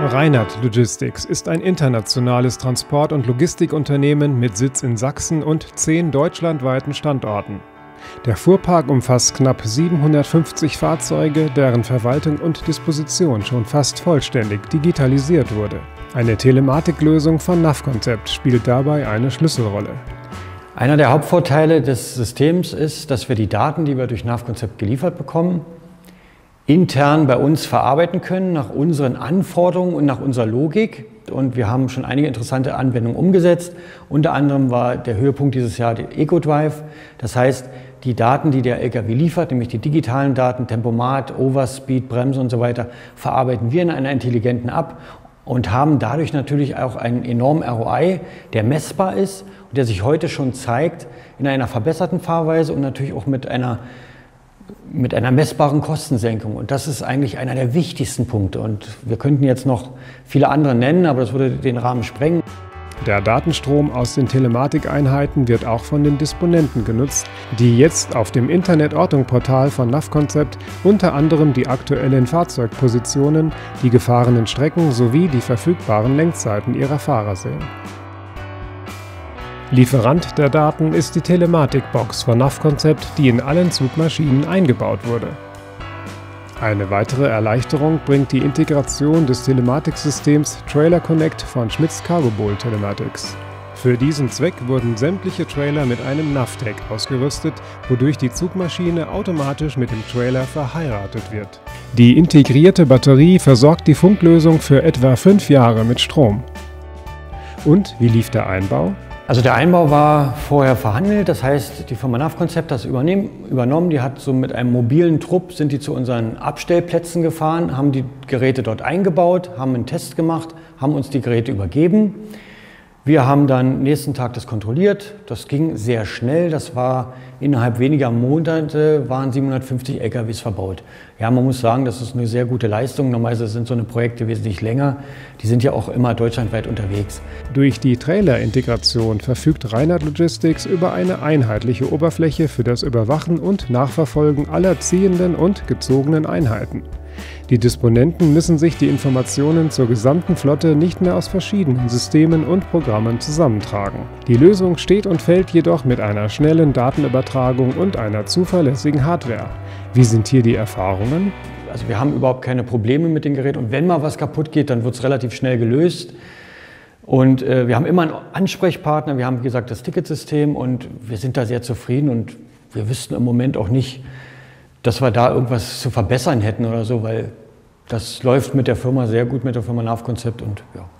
Reinert Logistics ist ein internationales Transport- und Logistikunternehmen mit Sitz in Sachsen und 10 deutschlandweiten Standorten. Der Fuhrpark umfasst knapp 750 Fahrzeuge, deren Verwaltung und Disposition schon fast vollständig digitalisiert wurde. Eine Telematiklösung von Navconcept spielt dabei eine Schlüsselrolle. Einer der Hauptvorteile des Systems ist, dass wir die Daten, die wir durch Navconcept geliefert bekommen, intern bei uns verarbeiten können, nach unseren Anforderungen und nach unserer Logik. Und wir haben schon einige interessante Anwendungen umgesetzt. Unter anderem war der Höhepunkt dieses Jahr der EcoDrive. Das heißt, die Daten, die der LKW liefert, nämlich die digitalen Daten, Tempomat, Overspeed, Bremse und so weiter, verarbeiten wir in einer intelligenten App und haben dadurch natürlich auch einen enormen ROI, der messbar ist und der sich heute schon zeigt in einer verbesserten Fahrweise und natürlich auch mit einer messbaren Kostensenkung. Und das ist eigentlich einer der wichtigsten Punkte. Und wir könnten jetzt noch viele andere nennen, aber das würde den Rahmen sprengen. Der Datenstrom aus den Telematikeinheiten wird auch von den Disponenten genutzt, die jetzt auf dem Internetortung-Portal von Navconcept unter anderem die aktuellen Fahrzeugpositionen, die gefahrenen Strecken sowie die verfügbaren Lenkzeiten ihrer Fahrer sehen. Lieferant der Daten ist die Telematikbox von Navconcept, die in allen Zugmaschinen eingebaut wurde. Eine weitere Erleichterung bringt die Integration des Telematiksystems Trailer Connect von Schmitz Cargobull Telematics. Für diesen Zweck wurden sämtliche Trailer mit einem Navtag ausgerüstet, wodurch die Zugmaschine automatisch mit dem Trailer verheiratet wird. Die integrierte Batterie versorgt die Funklösung für etwa 5 Jahre mit Strom. Und wie lief der Einbau? Also der Einbau war vorher verhandelt, das heißt, die Firma Navconcept hat das übernommen. Die hat so mit einem mobilen Trupp, sind die zu unseren Abstellplätzen gefahren, haben die Geräte dort eingebaut, haben einen Test gemacht, haben uns die Geräte übergeben. Wir haben dann nächsten Tag das kontrolliert, das ging sehr schnell, das war innerhalb weniger Monate, waren 750 LKWs verbaut. Ja, man muss sagen, das ist eine sehr gute Leistung, normalerweise sind so eine Projekte wesentlich länger, die sind ja auch immer deutschlandweit unterwegs. Durch die Trailer-Integration verfügt Reinert Logistics über eine einheitliche Oberfläche für das Überwachen und Nachverfolgen aller ziehenden und gezogenen Einheiten. Die Disponenten müssen sich die Informationen zur gesamten Flotte nicht mehr aus verschiedenen Systemen und Programmen zusammentragen. Die Lösung steht und fällt jedoch mit einer schnellen Datenübertragung und einer zuverlässigen Hardware. Wie sind hier die Erfahrungen? Also wir haben überhaupt keine Probleme mit den Geräten und wenn mal was kaputt geht, dann wird es relativ schnell gelöst. Und wir haben immer einen Ansprechpartner, wir haben wie gesagt das Ticketsystem und wir sind da sehr zufrieden und wir wüssten im Moment auch nicht, dass wir da irgendwas zu verbessern hätten oder so, weil das läuft mit der Firma sehr gut, mit der Firma Navconcept und ja.